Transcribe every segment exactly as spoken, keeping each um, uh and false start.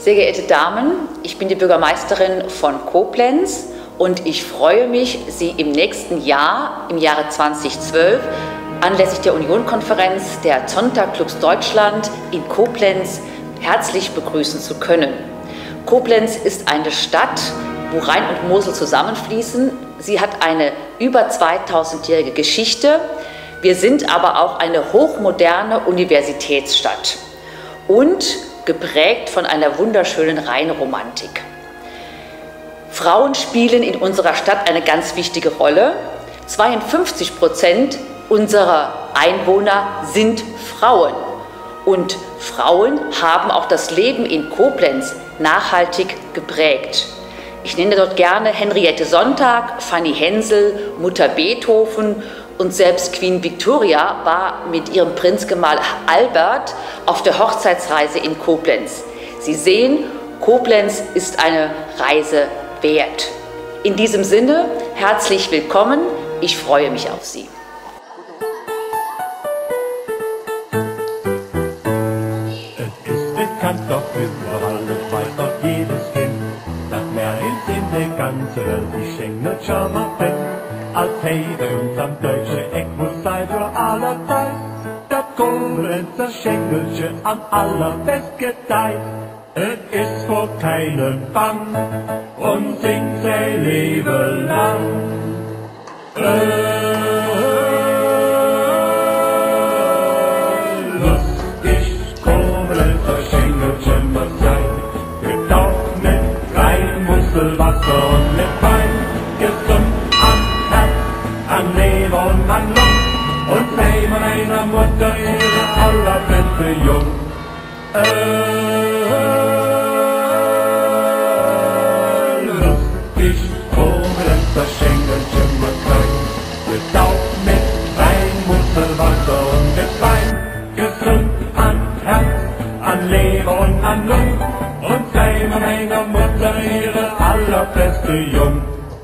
Sehr geehrte Damen, ich bin die Bürgermeisterin von Koblenz und ich freue mich, Sie im nächsten Jahr, im Jahre zweitausendzwölf, anlässlich der Union-Konferenz der Zonta-Clubs Deutschland in Koblenz herzlich begrüßen zu können. Koblenz ist eine Stadt, wo Rhein und Mosel zusammenfließen. Sie hat eine über zweitausendjährige Geschichte. Wir sind aber auch eine hochmoderne Universitätsstadt und geprägt von einer wunderschönen Rheinromantik. Frauen spielen in unserer Stadt eine ganz wichtige Rolle. zweiundfünfzig Prozent unserer Einwohner sind Frauen. Und Frauen haben auch das Leben in Koblenz nachhaltig geprägt. Ich nenne dort gerne Henriette Sonntag, Fanny Hensel, Mutter Beethoven und selbst Queen Victoria war mit ihrem Prinzgemahl Albert auf der Hochzeitsreise in Koblenz. Sie sehen, Koblenz ist eine Reise wert. In diesem Sinne, herzlich willkommen. Ich freue mich auf Sie. Es ist bekannt, doch überall, es weiß doch jedes Kind, dass mehr ist in der ganzen Welt, die schenkt schon mal fest. Als Heide uns am deutschen Eck muss sein für aller Zeit, das Koblenzer Schenkelchen am allerbest gedeiht. Es ist vor keinem Bang und singt sein Leben lang. Äh, lustig, Koblenzer Schenkelchen muss sein, getaucht mit rein Muskelwasser und mit Wein, gesund am Herz, an Leber und an Lung, und sei von einer Mutter ihre allerbeste Jung. Äh, das Schenkelchen muss sein, getaucht mit rein Muskelwasser und mit Wein, gesund an Herz, an Leber und an Lung, und sei meiner Mutter ihre allerbeste Jung.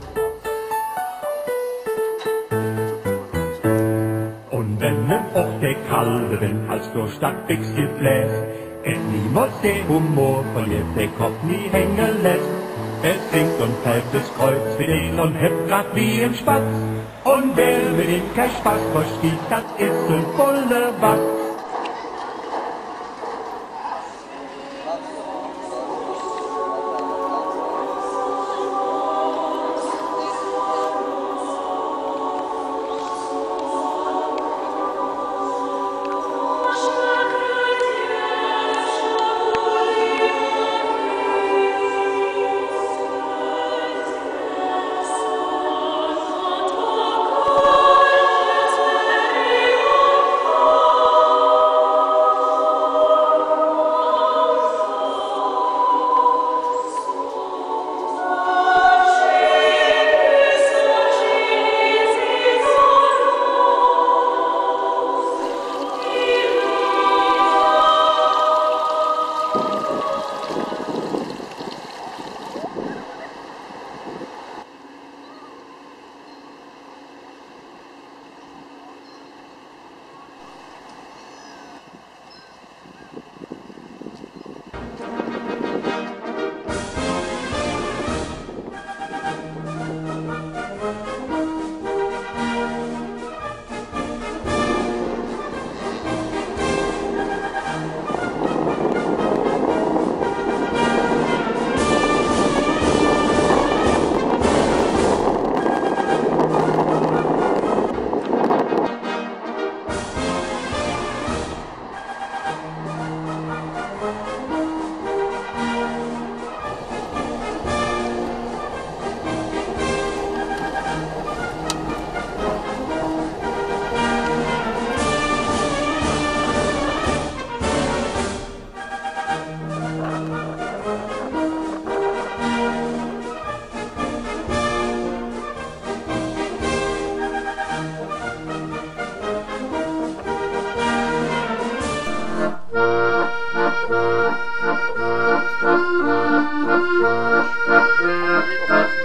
Und wenn ne auch der kalte Wind als durch Stadtwechsel bläst, es niemals den Humor verliert, der Kopf nie hängen lässt. Es singt und fällt das Kreuz wie den und hebt grad wie ein Spatz. Und wer mit ihm kein Spaß versteht, das ist ein Bullewatz. Thank you.